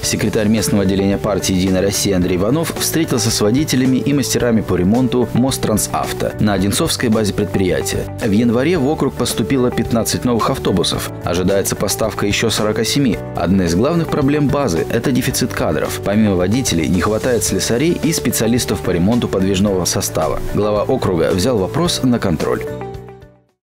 Секретарь местного отделения партии «Единая Россия» Андрей Иванов встретился с водителями и мастерами по ремонту Мострансавто на Одинцовской базе предприятия. В январе в округ поступило 15 новых автобусов. Ожидается поставка еще 47. Одна из главных проблем базы – это дефицит кадров. Помимо водителей не хватает слесарей и специалистов по ремонту подвижного состава. Глава округа взял вопрос на контроль.